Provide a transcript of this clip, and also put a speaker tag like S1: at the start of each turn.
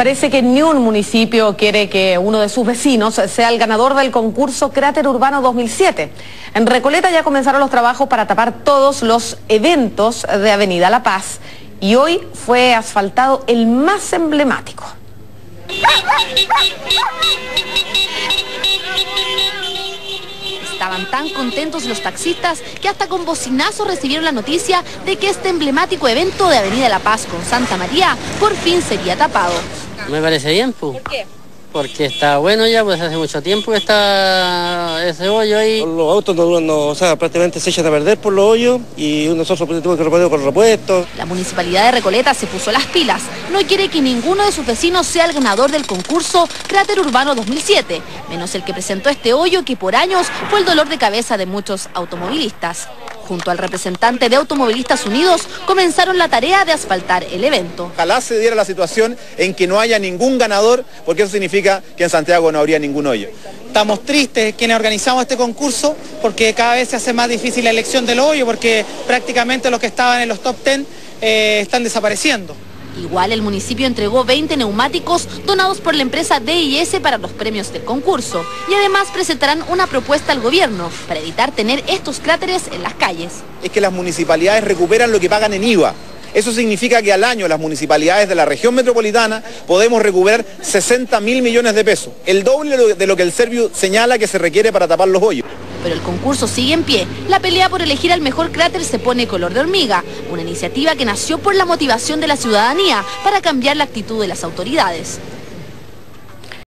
S1: Parece que ni un municipio quiere que uno de sus vecinos sea el ganador del concurso Cráter Urbano 2007. En Recoleta ya comenzaron los trabajos para tapar todos los eventos de Avenida La Paz y hoy fue asfaltado el más emblemático.
S2: Estaban tan contentos los taxistas que hasta con bocinazos recibieron la noticia de que este emblemático evento de Avenida La Paz con Santa María por fin sería tapado.
S3: Me parece bien, pues.
S2: ¿Por qué?
S3: Porque está bueno ya, pues hace mucho tiempo que está ese hoyo ahí.
S4: Los autos prácticamente se echan a perder por los hoyos y nosotros tuvimos que reponer con repuestos.
S2: La Municipalidad de Recoleta se puso las pilas. No quiere que ninguno de sus vecinos sea el ganador del concurso Cráter Urbano 2007, menos el que presentó este hoyo que por años fue el dolor de cabeza de muchos automovilistas. Junto al representante de Automovilistas Unidos, comenzaron la tarea de asfaltar el evento.
S5: Ojalá se diera la situación en que no haya ningún ganador, porque eso significa que en Santiago no habría ningún hoyo.
S6: Estamos tristes quienes organizamos este concurso porque cada vez se hace más difícil la elección del hoyo porque prácticamente los que estaban en los top 10 están desapareciendo.
S2: Igual el municipio entregó 20 neumáticos donados por la empresa DIS para los premios del concurso y además presentarán una propuesta al gobierno para evitar tener estos cráteres en las calles.
S5: Es que las municipalidades recuperan lo que pagan en IVA. Eso significa que al año las municipalidades de la región metropolitana podemos recuperar 60.000 millones de pesos, el doble de lo que el Serviu señala que se requiere para tapar los hoyos.
S2: Pero el concurso sigue en pie. La pelea por elegir al mejor cráter se pone color de hormiga, una iniciativa que nació por la motivación de la ciudadanía para cambiar la actitud de las autoridades.